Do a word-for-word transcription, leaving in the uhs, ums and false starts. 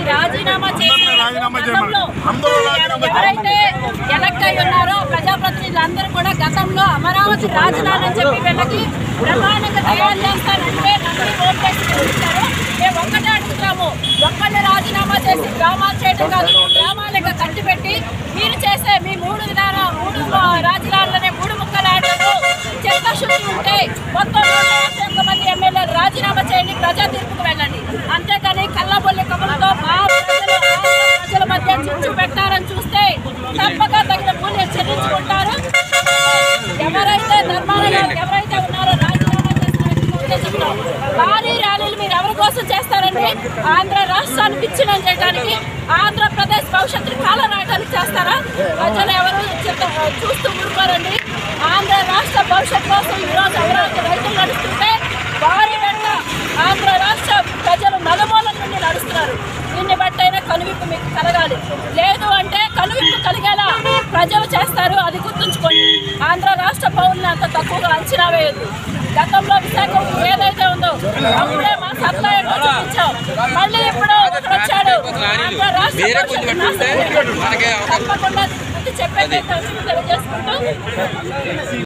రాజీనామా చేసి ఎవరైతే ఎలక్ట్ అయి ఉన్నారో ప్రజాప్రతినిధులు అందరూ కూడా గతంలో అమరావతి రాజధాని అని చెప్పి వీళ్ళకి ప్రమాణంగా తయారు చేస్తారంటే నమ్మి ఓట్ చేసి గెలిపించారు. మేము ఒక్కటే అడుగుతాము, ఒక్కళ్ళే రాజీనామా చేసి గ్రామాలు చేయడం కాదు, గ్రామాలకు కట్టిపెట్టి మీరు చేసే మీ మూడు విధాన మూడు రాజధానులనే మూడు ముక్కలు ఆటలు చిత్తశుద్ధి ఉంటే మొత్తం నూట యాభై ఒక్క మంది ఎమ్మెల్యేలు రాజీనామా చేయండి, ప్రజా తీర్పుకు వెళ్ళండి. అంతేకాని కళ్ళబొల్లి కబులతో మా ప్రజలు ప్రజల మధ్య చిచ్చు పెట్టారని చూస్తే తప్పక తగిన మూల్యం చెల్లించుకుంటారు. ఎవరైతే ధర్మాలు ఎవరైతే ఉన్నారో రాజీనామా చేసిన భారీ ర్యాలీలు మీరు ఎవరి కోసం చేస్తారండి? ఆంధ్ర రాష్ట్రాన్ని విచ్ఛిన్నం చేయడానికి, ఆంధ్రప్రదేశ్ భవిష్యత్తుని కాల రాయడానికి చేస్తారా? ప్రజలు ఎవరు చూస్తూ ఊరుకోరండి. ఆంధ్ర రాష్ట్ర భవిష్యత్ కోసం ఈరోజు అమరావతి రైతులు నడుస్తుంటే వారి వెంట ఆంధ్ర రాష్ట్ర ప్రజలు నలుమూలల నుండి నడుస్తున్నారు. దీన్ని బట్టైనా కనువిప్పు మీకు కలగాలి. లేదు అంటే కనువిప్పు కలిగేలా ప్రజలు చేస్తారు, అది గుర్తుంచుకోండి. ఆంధ్ర రాష్ట్ర పౌరులను అంత తక్కువగా అంచనా వేయద్దు. గతంలో విశాఖ ఏదైతే ఉందో అప్పుడే మా సత్తా ఏంటో చూపించాం. మళ్ళీ ఇప్పుడు వచ్చాడు ఆంధ్ర రాష్ట్ర తప్పకుండా చెప్పే తెలియజేసుకుంటూ